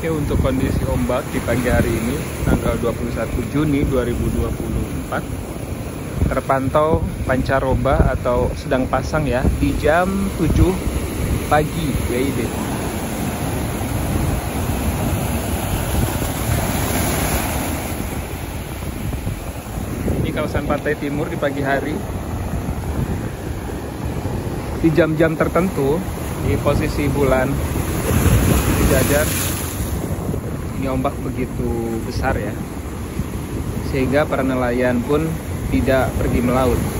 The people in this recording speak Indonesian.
Oke, untuk kondisi ombak di pagi hari ini, tanggal 21 Juni 2024, terpantau pancaroba atau sedang pasang ya, di jam 7 pagi WIB. Ini kawasan pantai timur di pagi hari. Di jam-jam tertentu, di posisi bulan sejajar, ini ombak begitu besar ya, sehingga para nelayan pun tidak pergi melaut.